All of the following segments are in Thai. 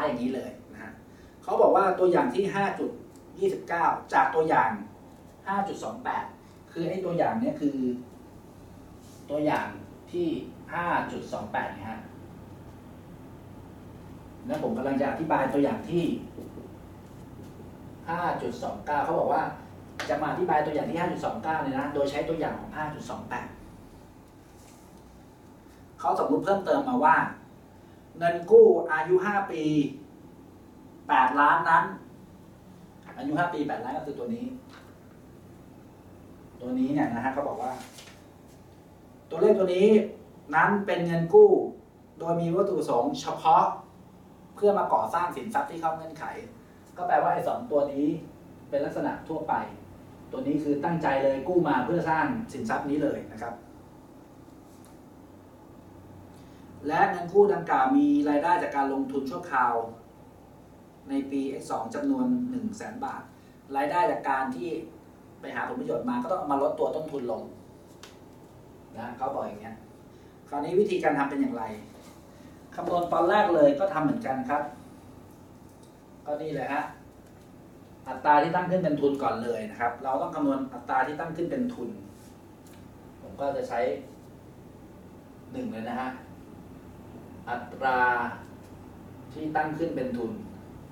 ายอย่างนี้เลยนะฮะเขาบอกว่าตัวอย่างที่ 5.29 จากตัวอย่าง 5.28 คือไอ้ตัวอย่างนี้คือตัวอย่างที่ 5.28 นะฮะแล้วผมกำลังจะอธิบายตัวอย่างที่ 5.29 เขาบอกว่าจะมาอธิบายตัวอย่างที่ 5.29 เลยนะโดยใช้ตัวอย่างของ 5.28 เขาสมมุติเพิ่มเติมมาว่าเงินกู้อายุ 5 ปี 8 ล้านนั้นอายุ 5 ปี 8 ล้านก็คือตัวนี้เนี่ยนะฮะเขาบอกว่าตัวเลขตัวนี้นั้นเป็นเงินกู้โดยมีวัตถุประสงค์เฉพาะเพื่อมาก่อสร้างสินทรัพย์ที่เข้าเงื่อนไขก็แปลว่าไอ้2ตัวนี้เป็นลักษณะทั่วไปตัวนี้คือตั้งใจเลยกู้มาเพื่อสร้างสินทรัพย์นี้เลยนะครับและเงินกู้ดังกล่าวมีรายได้จากการลงทุนชั่วคราวในปี X2 จำนวน 100,000 บาทรายได้จากการที่ไปหาผลประโยชน์มาก็ต้องเอามาลดตัวต้นทุนลงนะเขาบอกอย่างเงี้ยคราวนี้วิธีการทำเป็นอย่างไรคำนวณตอนแรกเลยก็ทำเหมือนกันครับก็นี่เลยฮะอัตราที่ตั้งขึ้นเป็นทุนก่อนเลยนะครับเราต้องคำนวณอัตราที่ตั้งขึ้นเป็นทุนผมก็จะใช้1เลยนะฮะอัตราที่ตั้งขึ้นเป็นทุน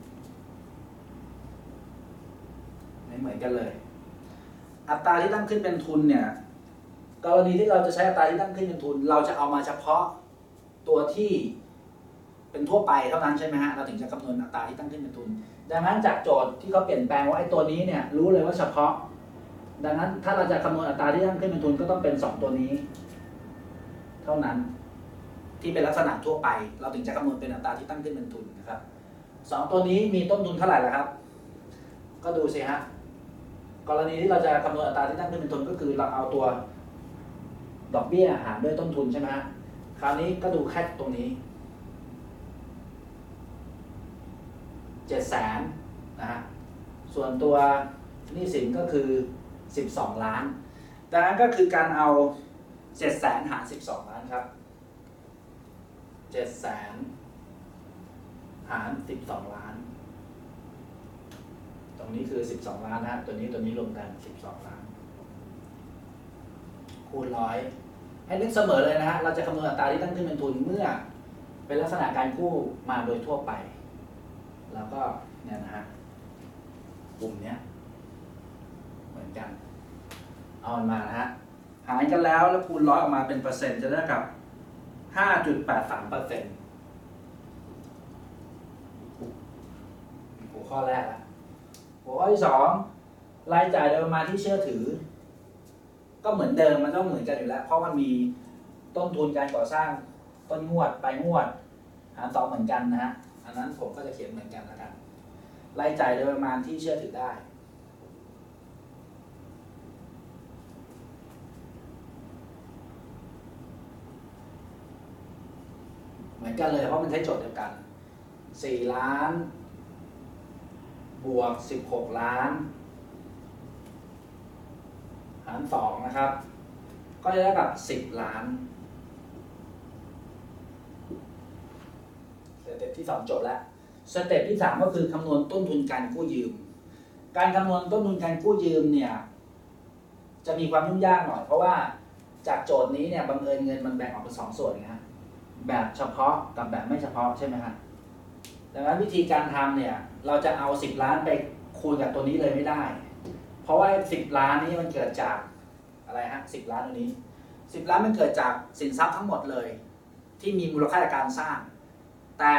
ไม่เหมือนกันเลยอัตราที่ตั้งขึ้นเป็นทุนเนี่ยกรณีที่เราจะใช้อัตราที่ตั้งขึ้นเป็นทุนเราจะเอามาเฉพาะตัวที่เป็นทั่วไปเท่านั้นใช่ไหมฮะเราถึงจะคำนวณอัตราที่ตั้งขึ้นเป็นทุนดังนั้นจากโจทย์ที่เขาเปลี่ยนแปลงว่าไอ้ตัวนี้เนี่ยรู้เลยว่าเฉพาะดังนั้นถ้าเราจะคำนวณอัตราที่ตั้งขึ้นเป็นทุนก็ต้องเป็น2ตัวนี้เท่านั้นที่เป็นลักษณะทั่วไปเราถึงจะคำนวณเป็นอัตราที่ตั้งขึ้นเป็นทุนนะครับ2ตัวนี้มีต้นทุนเท่าไหร่ล่ะครับก็ดูสิฮะกรณีที่เราจะคำนวณอัตราที่ตั้งขึ้นเป็นทุนก็คือเราเอาตัวดอกเบี้ยหารด้วยต้นทุนใช่ไหมฮะคราวนี้ก็ดูแค่ตรงนี้700,000นะฮะส่วนตัวหนี้สินก็คือ12 ล้านดังนั้นก็คือการเอา700,000หาร12 ล้านครับ700,000หาร12 ล้านตรงนี้คือ12 ล้านนะตัวนี้รวมกัน12 ล้านคูณ100ให้นึกเสมอเลยนะฮะเราจะคำนวณอัตราที่ตั้งขึ้นเป็นทุนเมื่อเป็นลักษณะการกู้มาโดยทั่วไปแล้วก็เนี่ยนะฮะกลุ่มเนี้ยเหมือนกันเอามันมานะฮะหารกันแล้วคูณ100ออกมาเป็นเปอร์เซ็นต์จะได้กับ 5.83% หัวข้อแรกละหัวข้อที่2รายจ่ายโดยประมาณที่เชื่อถือก็เหมือนเดิมมันต้องเหมือนกันอยู่แล้วเพราะมันมีต้นทุนการก่อสร้างต้นงวดปลายงวดหาร2เหมือนกันนะฮะอันนั้นผมก็จะเขียนเหมือนกันแล้วกันรายจ่ายโดยประมาณที่เชื่อถือได้เหมือนกันเลยเพราะมันใช้โจทย์เดียวกัน4 ล้านบวก16 ล้านหาร2นะครับก็จะได้กับ10 ล้านสเต็ปที่2จบแล้วสเต็ปที่3ก็คือคำนวณต้นทุนการกู้ยืมการคำนวณต้นทุนการกู้ยืมเนี่ยจะมีความยุ่งยากหน่อยเพราะว่าจากโจทย์นี้เนี่ยบังเอิญเงินมันแบ่งออกเป็น2 ส่วนนะฮะแบบเฉพาะกับแบบไม่เฉพาะใช่ไหมฮะดังนั้นวิธีการทำเนี่ยเราจะเอา10 ล้านไปคูณกับตัวนี้เลยไม่ได้เพราะว่า10 ล้านนี้มันเกิดจากอะไรฮะ10 ล้านตัวนี้10 ล้านมันเกิดจากสินทรัพย์ทั้งหมดเลยที่มีมูลค่าจากการสร้างแต่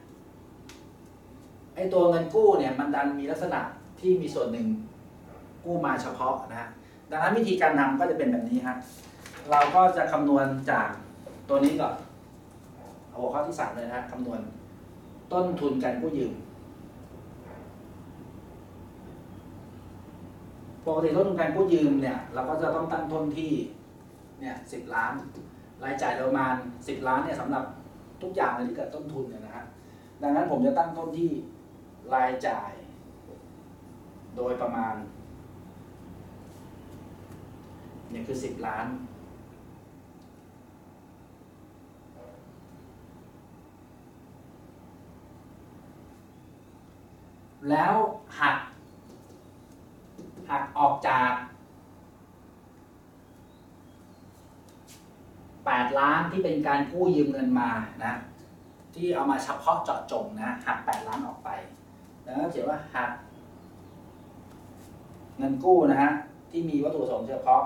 ไอตัวเงินกู้เนี่ยมันดันมีลักษณะที่มีส่วนหนึ่งกู้มาเฉพาะนะฮะดังนั้นวิธีการทำก็จะเป็นแบบนี้ฮะเราก็จะคำนวณจากตัวนี้ก่อนเอาหัวข้อที่3เลยนะฮะคำนวณต้นทุนการกู้ยืมปกติต้นทุนการกู้ยืมเนี่ยเราก็จะต้องตั้งต้นที่เนี่ย10 ล้านรายจ่ายประมาณ10 ล้านเนี่ยสำหรับทุกอย่างเลยที่เกิดต้นทุนเนี่ยนะฮะดังนั้นผมจะตั้งต้นที่รายจ่ายโดยประมาณเนี่ยคือ10 ล้านแล้วหักออกจาก8 ล้านที่เป็นการกู้ยืมเงินมานะที่เอามาเฉพาะเจาะจงนะหัก8 ล้านออกไปแล้วก็เขียนว่าหักเงินกู้นะฮะที่มีวัตถุประสงค์เฉพาะ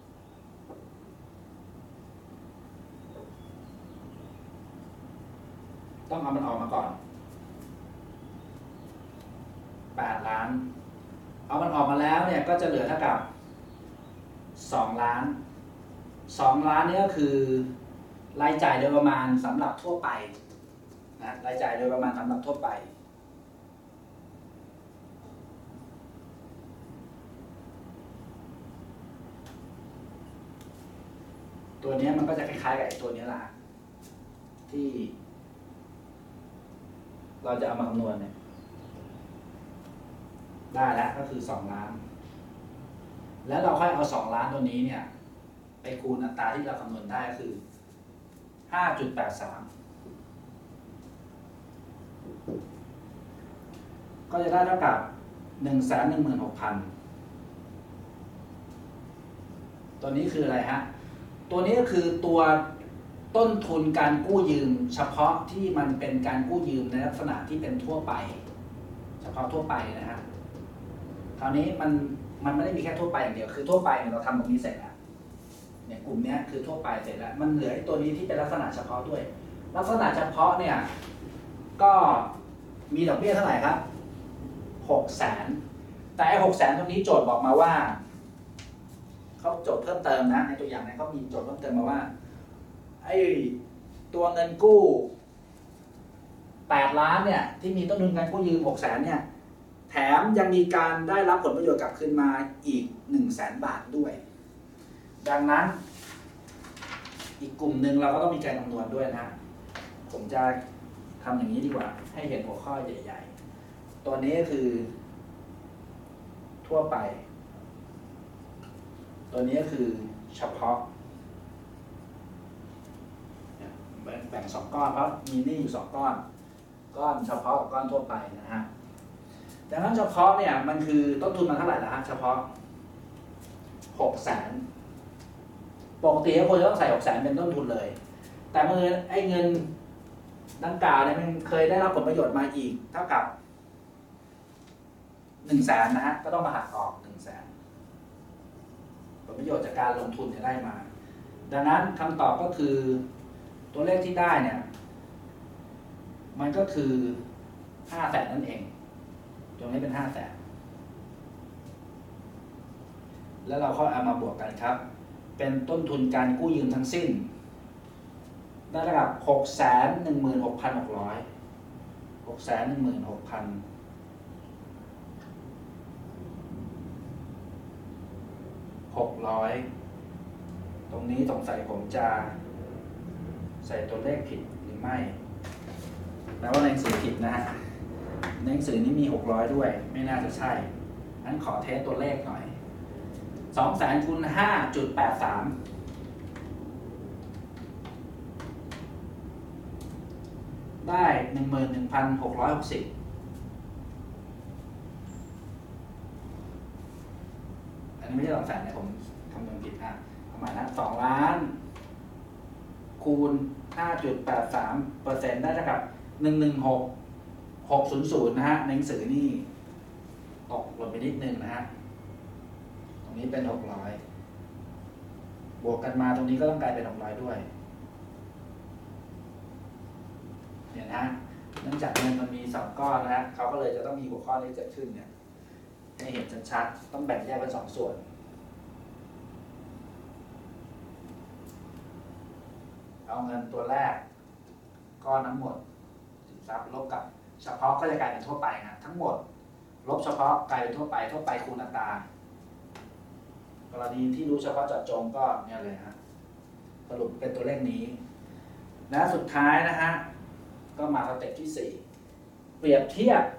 ต้องเอามันออกมาก่อน8 ล้านเอามันออกมาแล้วเนี่ยก็จะเหลือเท่ากับ2 ล้าน2 ล้านนี่ก็คือรายจ่ายโดยประมาณสำหรับทั่วไปนะรายจ่ายโดยประมาณสำหรับทั่วไปตัวนี้มันก็จะคล้ายๆกับไอ้ตัวนี้แหละที่เราจะเอามาคำนวณเนี่ยได้แล้วก็คือ2 ล้านแล้วเราค่อยเอา2 ล้านตัวนี้เนี่ยไปคูณอัตราที่เราคำนวณได้ก็คือ 5.83 ก็จะได้เท่ากับ 116,000 ตัวนี้คืออะไรฮะตัวนี้ก็คือตัวต้นทุนการกู้ยืมเฉพาะที่มันเป็นการกู้ยืมในลักษณะที่เป็นทั่วไปเฉพาะทั่วไปนะฮะคราวนี้มันไม่ได้มีแค่ทั่วไปอย่างเดียวคือทั่วไปเนี่ยเราทำตรงนี้เสร็จแล้วเนี่ยกลุ่มนี้คือทั่วไปเสร็จแล้วมันเหลือตัวนี้ที่เป็นลักษณะเฉพาะด้วยลักษณะเฉพาะเนี่ยก็มีดอกเบี้ยเท่าไหร่ครับ 600,000 แต่ไอ้ 600,000 ตรงนี้โจทย์บอกมาว่าเขาโจทย์เพิ่มเติมนะในตัวอย่างเนี่ยเขามีโจทย์เพิ่มเติมมาว่าไอ้ตัวเงินกู้8 ล้านเนี่ยที่มีต้นทุนการกู้ยืม 600,000 เนี่ยแถมยังมีการได้รับผลประโยชน์กลับคืนมาอีก 100,000 บาทด้วยดังนั้นอีกกลุ่มหนึ่งเราก็ต้องมีการคำนวณด้วยนะผมจะทำอย่างนี้ดีกว่าให้เห็นหัวข้อใหญ่ๆตัวนี้คือทั่วไปตัวนี้คือเฉพาะแบ่ง2 ก้อนเพราะมีหนี้อยู่2 ก้อนเฉพาะกับก้อนทั่วไปนะฮะดังนั้นเฉพาะเนี่ยมันคือต้นทุนมันเท่าไหร่ล่ะฮะเฉพาะ 600,000 ปกติควรจะต้องใส่ 600,000 เป็นต้นทุนเลยแต่เมื่อไอ้เงินดังกล่าวเนี่ยมันเคยได้รับผลประโยชน์มาอีกเท่ากับ 100,000 นะฮะก็ต้องมาหักออก 100,000 ผลประโยชน์จากการลงทุนจะได้มาดังนั้นคำตอบก็คือตัวเลขที่ได้เนี่ยมันก็คือ 500,000 นั่นเองตรงนี้เป็น 500,000 แล้วเราค่อยเอามาบวกกันครับเป็นต้นทุนการกู้ยืมทั้งสิ้นได้ระดับ 616,600 ตรงนี้สงสัยผมจะใส่ตัวเลขผิดหรือไม่แปลว่าในหนังสือผิดนะฮะในหนังสือนี้มี600ด้วยไม่น่าจะใช่งั้นขอเทสตัวเลขหน่อย200,000 คูณ 5.83 ได้ 11,660 อันนี้ไม่ใช่200,000นะผมคำนวณผิดนะประมาณนะ2 ล้านคูณ 5.83% ได้เท่ากับ 116600 นะฮะในหนังสือนี่ตกหล่นไปนิดนึงนะฮะตรงนี้เป็น600บวกกันมาตรงนี้ก็ต้องกลายเป็น600ด้วยเนี่ยนะเนื่องจากเงินมันมี2 ก้อนนะฮะเขาก็เลยจะต้องมีหัวข้อนี้เกิดขึ้นเนี่ยให้เห็นชัดๆต้องแบ่งแยกเป็น2 ส่วนเอาเงินตัวแรกก้อนทั้งหมดสินทรัพย์ลบกับเฉพาะก็จะกลายเป็นทั่วไปนะทั้งหมดลบเฉพาะกลายเป็นทั่วไปคูณอัตรากรณีที่รู้เฉพาะเจาะจงก็เนี่ยเลยฮะสรุปเป็นตัวเลขนี้และสุดท้ายนะฮะก็มาสเต็ปที่4เปรียบเทียบ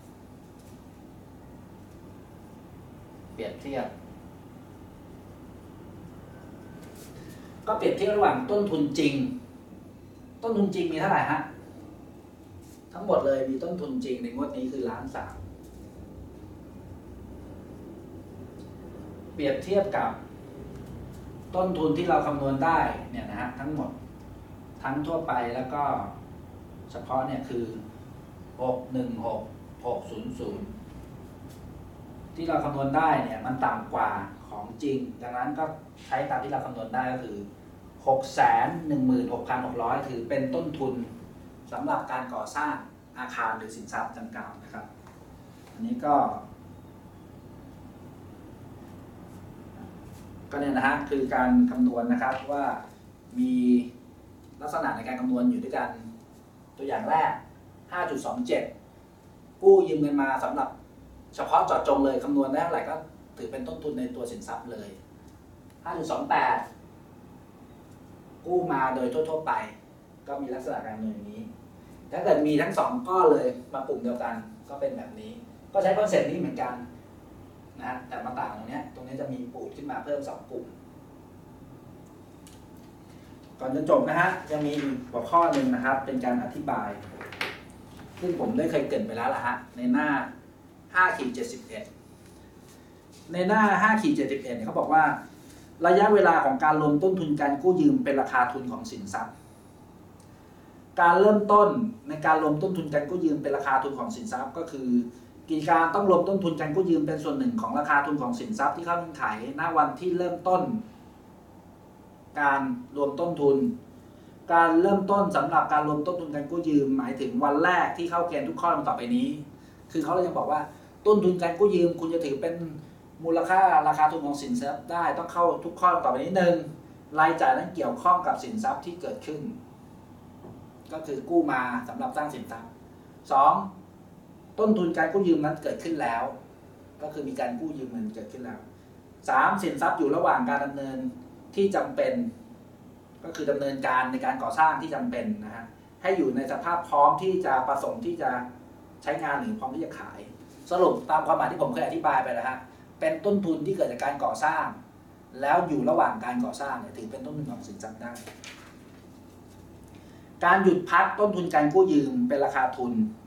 ก็เปรียบเทียบระหว่างต้นทุนจริงมีเท่าไหร่ฮะทั้งหมดเลยมีต้นทุนจริงในงวดนี้คือ1,300,000 เปรียบเทียบกับต้นทุนที่เราคำนวณได้เนี่ยนะฮะทั้งหมดทั้งทั่วไปแล้วก็เฉพาะเนี่ยคือ616600ที่เราคำนวณได้เนี่ยมันต่ำกว่าของจริงดังนั้นก็ใช้ตามที่เราคำนวณได้ก็คือ616,600ถือเป็นต้นทุนสำหรับการก่อสร้างอาคารหรือสินทรัพย์ดังกล่าวนะครับอันนี้ก็เนี่ยนะฮะคือการคำนวณนะครับว่ามีลักษณะในการคำนวณอยู่ด้วยกันตัวอย่างแรก 5.27 กู้ยืมเงินมาสำหรับเฉพาะเจาะจงเลยคำนวณได้เท่าไหร่ก็ถือเป็นต้นทุนในตัวสินทรัพย์เลย 5.28 กู้มาโดยทั่วๆไปก็มีลักษณะการคำนวณอย่างนี้ถ้าเกิดมีทั้ง2ก้อนเลยมากลุ่มเดียวกันก็เป็นแบบนี้ก็ใช้คอนเซ็ปต์นี้เหมือนกันนะแต่มาต่างตรงนี้จะมีปูดขึ้นมาเพิ่ม2กลุ่มก่อนจะจบนะฮะยังมีหัวข้อหนึ่งนะครับเป็นการอธิบายซึ่งผมได้เคยเกริ่นไปแล้วล่ะฮะในหน้า 5-71 ในหน้า 5-71 เนี่ยเขาบอกว่าระยะเวลาของการรวมต้นทุนการกู้ยืมเป็นราคาทุนของสินทรัพย์การเริ่มต้นในการรวมต้นทุนการกู้ยืมเป็นราคาทุนของสินทรัพย์ก็คือกิจการต้องรวมต้นทุนการกู้ยืมเป็นส่วนหนึ่งของราคาทุนของสินทรัพย์ที่เข้าเงื่อนไขณวันที่เริ่มต้นการรวมต้นทุนการเริ่มต้นสำหรับการรวมต้นทุนการกู้ยืมหมายถึงวันแรกที่เข้าเกณฑ์ทุกข้อต่อไปนี้คือเขาเลยยังบอกว่าต้นทุนการกู้ยืมคุณจะถือเป็นมูลค่าราคาทุนของสินทรัพย์ได้ต้องเข้าทุกข้อต่อไปนี้1รายจ่ายนั้นเกี่ยวข้องกับสินทรัพย์ที่เกิดขึ้นก็คือกู้มาสำหรับสร้างสินทรัพย์2ต้นทุนการกู้ยืมนั้นเกิดขึ้นแล้วก็คือมีการกู้ยืมเงินเกิดขึ้นแล้ว3สินทรัพย์อยู่ระหว่างการดำเนินที่จำเป็นก็คือดำเนินการในการก่อสร้างที่จำเป็นนะฮะให้อยู่ในสภาพพร้อมที่จะประสงค์ที่จะใช้งานหรือพร้อมที่จะขายสรุปตามความหมายที่ผมเคยอธิบายไปแล้วฮะเป็นต้นทุนที่เกิดจากการก่อสร้างแล้วอยู่ระหว่างการก่อสร้างเนี่ยถือเป็นต้นทุนของสินทรัพย์ได้การหยุดพักต้นทุนการกู้ยืมเป็นราคาทุน